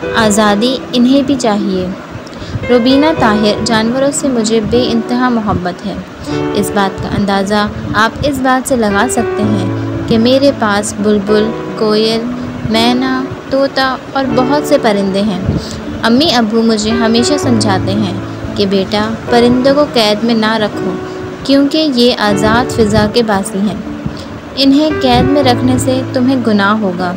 آزادی انہیں بھی چاہیے۔ روبینہ طاہر: جانوروں سے مجھے بے انتہا محبت ہے۔ اس بات کا اندازہ آپ اس بات سے لگا سکتے ہیں کہ میرے پاس بلبل، کوئل، مینا، طوطا اور بہت سے پرندے ہیں۔ امی ابو مجھے ہمیشہ سمجھاتے ہیں کہ بیٹا، پرندوں کو قید میں نہ رکھو کیونکہ یہ آزاد فضا کے باسی ہیں۔ انہیں قید میں رکھنے سے تمہیں گناہ ہوگا۔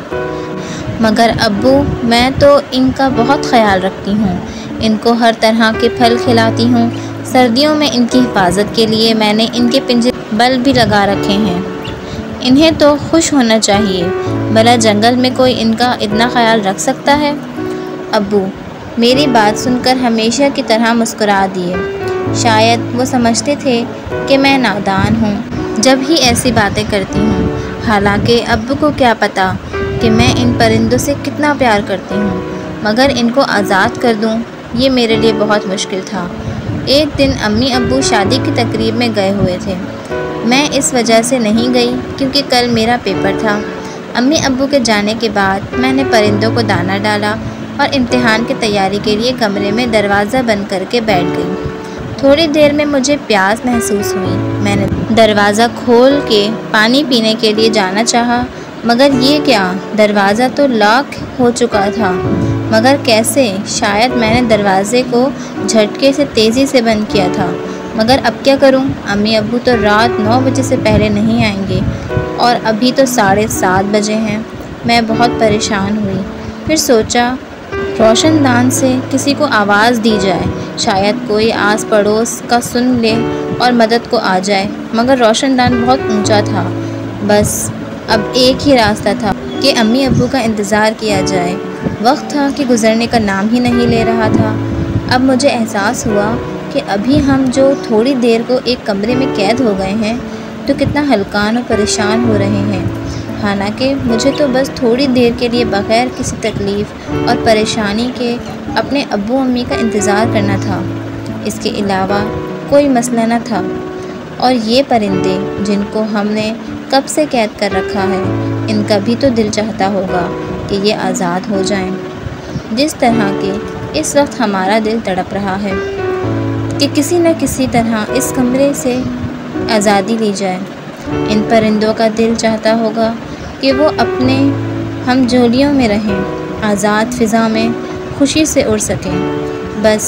مگر ابو، میں تو ان کا بہت خیال رکھتی ہوں۔ ان کو ہر طرح کے پھل کھلاتی ہوں۔ سردیوں میں ان کی حفاظت کے لیے میں نے ان کے پنجرے میں بلب بھی لگا رکھے ہیں۔ انہیں تو خوش ہونا چاہیے، بھلا جنگل میں کوئی ان کا اتنا خیال رکھ سکتا ہے؟ ابو میری بات سن کر ہمیشہ کی طرح مسکرا دیے۔ شاید وہ سمجھتے تھے کہ میں نادان ہوں جب ہی ایسی باتیں کرتی ہوں، حالانکہ ابو کو کیا پتہ کہ میں ان پرندوں سے کتنا پیار کرتی ہوں۔ مگر ان کو آزاد کر دوں، یہ میرے لیے بہت مشکل تھا۔ ایک دن امی ابو شادی کی تقریب میں گئے ہوئے تھے۔ میں اس وجہ سے نہیں گئی کیونکہ کل میرا پیپر تھا۔ امی ابو کے جانے کے بعد میں نے پرندوں کو دانہ ڈالا اور امتحان کی تیاری کے لیے کمرے میں دروازہ بند کر کے بیٹھ گئی۔ تھوڑی دیر میں مجھے پیاس محسوس ہوئی۔ میں نے دروازہ کھول کے پانی پینے کے لیے جانا چاہا، مگر یہ کیا، دروازہ تو لاک ہو چکا تھا۔ مگر کیسے؟ شاید میں نے دروازے کو جھٹکے سے تیزی سے بند کیا تھا۔ مگر اب کیا کروں؟ امی ابو تو رات 9 بجے سے پہلے نہیں آئیں گے اور ابھی تو 7:30 بجے ہیں۔ میں بہت پریشان ہوئی۔ پھر سوچا روشن دان سے کسی کو آواز دی جائے، شاید کوئی آس پڑوس کا سن لے اور مدد کو آ جائے، مگر روشن دان بہت اونچا تھا۔ بس اب ایک ہی راستہ تھا کہ امی ابو کا انتظار کیا جائے۔ وقت تھا کہ گزرنے کا نام ہی نہیں لے رہا تھا۔ اب مجھے احساس ہوا کہ ابھی ہم جو تھوڑی دیر کو ایک کمرے میں قید ہو گئے ہیں تو کتنا ہلکان اور پریشان ہو رہے ہیں، حالانکہ مجھے تو بس تھوڑی دیر کے لیے بغیر کسی تکلیف اور پریشانی کے اپنے ابو امی کا انتظار کرنا تھا۔ اس کے علاوہ کوئی مسئلہ نہ تھا۔ اور یہ پرندے جن کو ہم نے کب سے قید کر رکھا ہے، ان کا بھی تو دل چاہتا ہوگا کہ یہ آزاد ہو جائیں، جس طرح کہ اس وقت ہمارا دل تڑپ رہا ہے کہ کسی نہ کسی طرح اس کمرے سے آزادی لی جائے۔ ان پرندوں کا دل چاہتا ہوگا کہ وہ اپنے ہم جولیوں میں رہیں، آزاد فضا میں خوشی سے اڑ سکیں۔ بس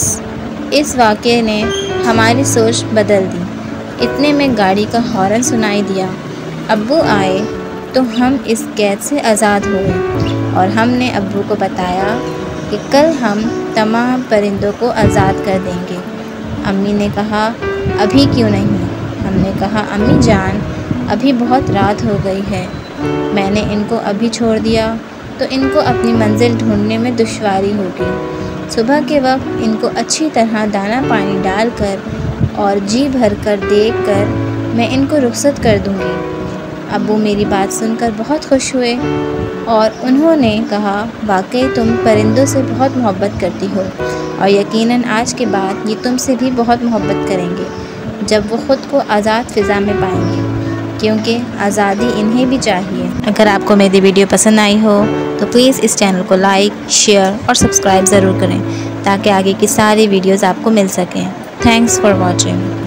اس واقعے نے ہماری سوچ بدل دی۔ اتنے میں گاڑی کا ہارن سنائی دیا۔ ابو آئے تو ہم اس قید سے آزاد ہوئے اور ہم نے ابو کو بتایا کہ کل ہم تمام پرندوں کو آزاد کر دیں گے۔ امی نے کہا ابھی کیوں نہیں؟ ہم نے کہا امی جان، ابھی بہت رات ہو گئی ہے، میں نے ان کو ابھی چھوڑ دیا تو ان کو اپنی منزل ڈھونڈنے میں دشواری ہوگی۔ صبح کے وقت ان کو اچھی طرح دانہ پانی ڈال کر اور جی بھر کر دیکھ کر میں ان کو رخصت کر دوں گی۔ ابو میری بات سن کر بہت خوش ہوئے اور انہوں نے کہا واقعی تم پرندوں سے بہت محبت کرتی ہو اور یقیناً آج کے بعد یہ تم سے بھی بہت محبت کریں گے جب وہ خود کو آزاد فضا میں پائیں گے، کیونکہ آزادی انہیں بھی چاہیے۔ اگر آپ کو میری ویڈیو پسند آئی ہو تو پلیز اس چینل کو لائک، شیئر اور سبسکرائب ضرور کریں تاکہ آگے کی ساری ویڈیوز آپ کو مل سکیں۔ Thanks for watching.